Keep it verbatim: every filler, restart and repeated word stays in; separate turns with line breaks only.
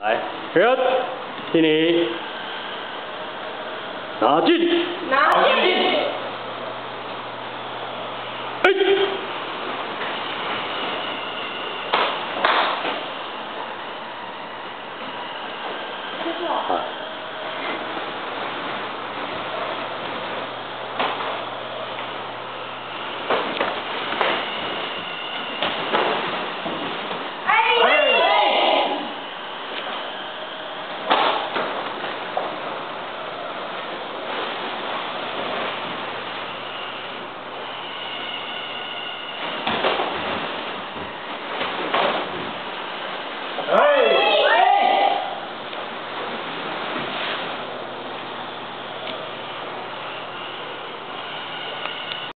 来，人，替你拿进，
拿进。
哎。